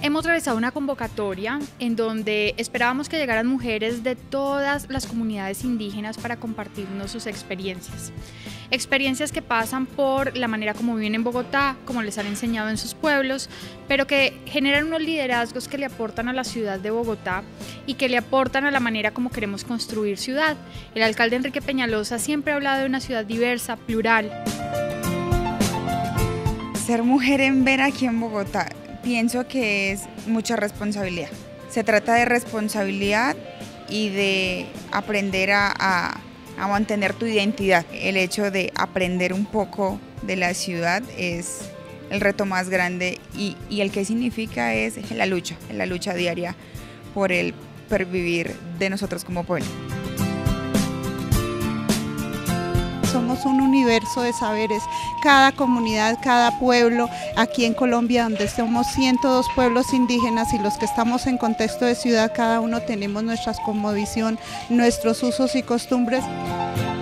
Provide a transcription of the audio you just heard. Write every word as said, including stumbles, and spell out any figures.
Hemos realizado una convocatoria en donde esperábamos que llegaran mujeres de todas las comunidades indígenas para compartirnos sus experiencias. Experiencias que pasan por la manera como viven en Bogotá, como les han enseñado en sus pueblos, pero que generan unos liderazgos que le aportan a la ciudad de Bogotá y que le aportan a la manera como queremos construir ciudad. El alcalde Enrique Peñalosa siempre ha hablado de una ciudad diversa, plural. Ser mujer en Vera aquí en Bogotá, pienso que es mucha responsabilidad. Se trata de responsabilidad y de aprender a, a, a mantener tu identidad. El hecho de aprender un poco de la ciudad es el reto más grande y, y el que significa es la lucha, la lucha diaria por el pervivir de nosotros como pueblo. Somos un universo de saberes, cada comunidad, cada pueblo, aquí en Colombia donde somos ciento dos pueblos indígenas y los que estamos en contexto de ciudad, cada uno tenemos nuestra cosmovisión, nuestros usos y costumbres.